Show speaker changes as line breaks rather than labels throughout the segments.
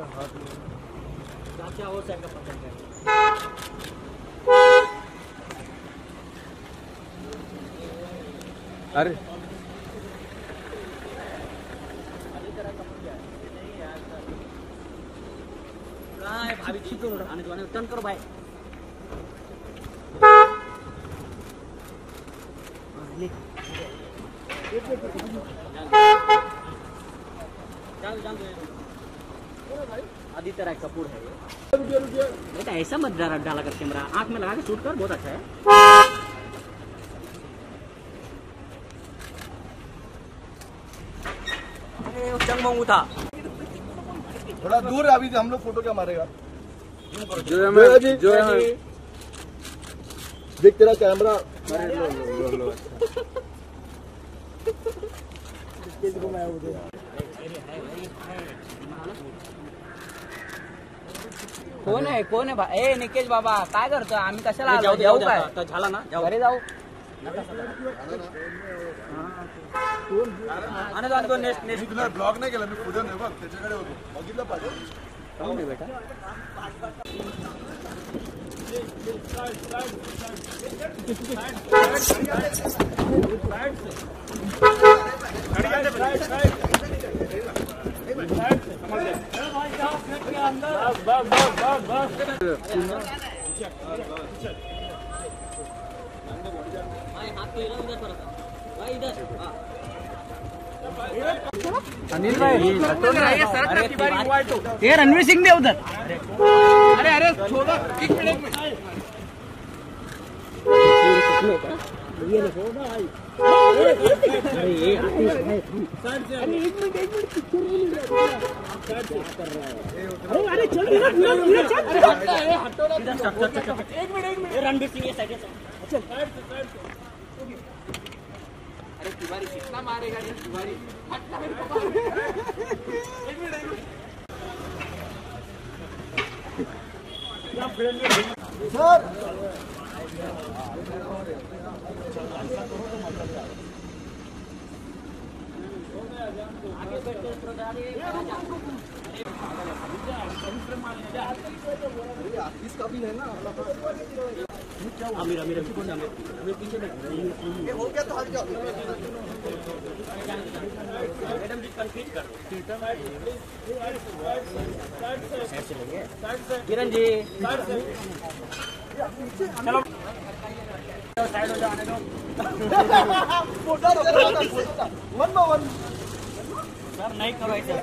चाचा और साइड का पकड़ गए।
अरे
कहाँ है भाभी जी? आने दो, टर्न करो भाई। आदित्य राय कपूर है ये। बेटा ऐसा मत डाला कर कैमरा, आंख में लगा के शूट कर, बहुत अच्छा है। चंगमंगू था
थोड़ा दूर, अभी हम लोग फोटो क्या मारेगा।
जो है
देख तेरा कैमरा।
लो
कोण आहे भाई? ए निकेश बाबा काय करतो? आम्ही कशाला आलो? जाऊ काय? झाला ना, घरी जाऊ।
नेक्स्ट ब्लॉग नाही केला मी, पुढे नाही बघ, त्याच्याकडे होतो, बघितलं पाहिजे
बेटा।
अनिल भाई
ये रणवीर सिंह भी उधर।
अरे छोड़ो, एक मिनट
रणवीर सिंह ये साइड से। अरे तिवारी कितना मारेगा ये तिवारी?
सर इसका भी है ना।
अमीर पीछे
हो गया तो हट जाओ।
मैडम जी कंप्लीट कर। किरण जी चलो साइड हो जाने दो।
वन बाय वन
सर नहीं करो ऐसे।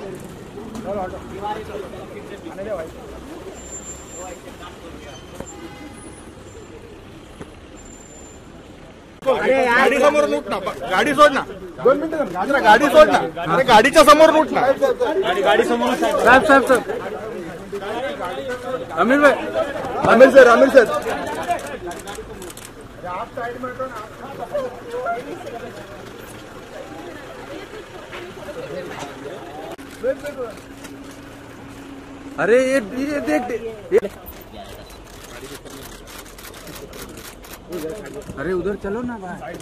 गाडी समोर लूट ना, गाडी सोड ना, 2 मिनिटं गाडी सोड ना, अरे गाडीच्या समोर लूट ना, गाडी समोर।
साहेब अमीर भाई,
आमिर सर आप साइड में ना।
अरे ये देख अरे उधर चलो ना भाई।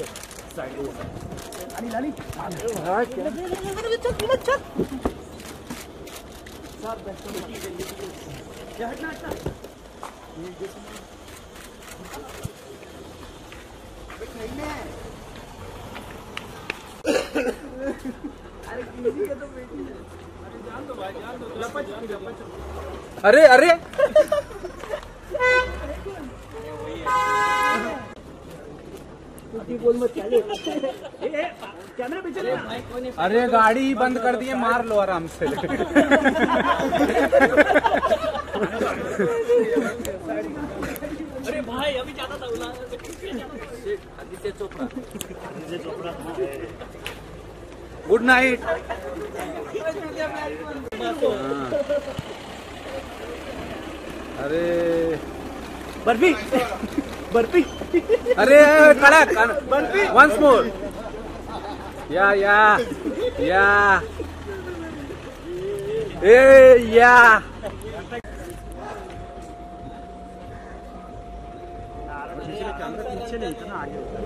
अरे अरे अरे गाड़ी ही बंद कर दिए, मार लो आराम से।
अरे भाई अभी जाता था आदित्य चोपड़ा।
Good night. अरे
बर्फी
अरे कड़क बर्फी। वंस मोर या
पीछे नहीं इतना आगे होता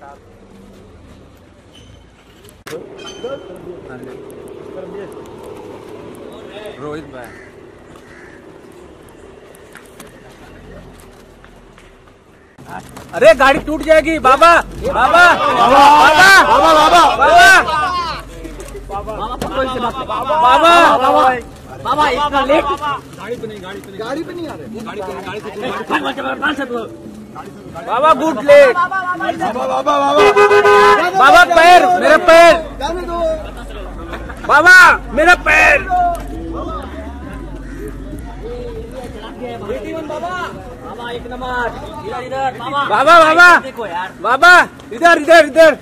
है।
रोहित भाई। अरे गाड़ी टूट जाएगी बाबा बाबा बाबा बाबा बाबा बाबा
बाबा इतना लेट
गाड़ी पे नहीं आ रहे।
बाबा गुड लेट
बाबा बाबा
बाबा पैर मेरा पैर बाबा मेरा पैर
बाबा एक नंबर इधर बाबा
बाबा बाबा
देखो यार
बाबा इधर इधर इधर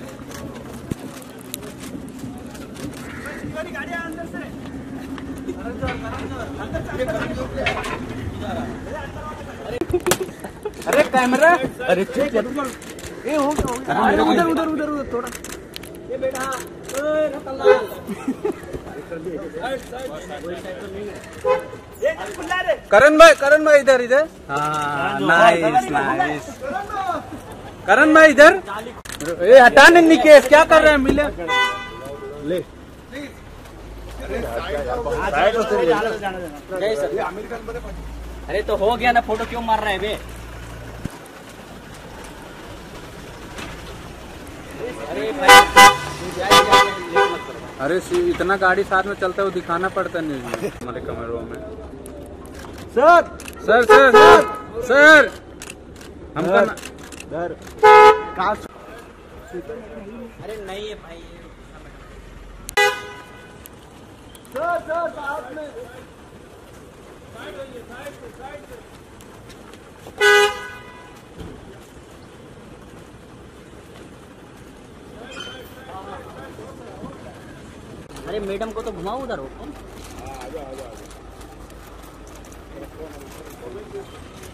अरे कैमरा अरे ये हो गया उधर उधर उधर उधर थोड़ा ये बेटा करण भाई इधर इधर हाँ नाइस नाइस करण भाई इधर ये हटाने निकेश क्या कर रहे हैं मिले ले
अरे तो हो गया ना फोटो क्यों मार रहा है बे अरे
अरे इतना गाड़ी साथ में चलता है वो दिखाना पड़ता नहीं हमारे कमरों में
sir
sir sir sir sir हमका
अरे नहीं है भाई अरे मैडम को तो घुमाओ उधर हो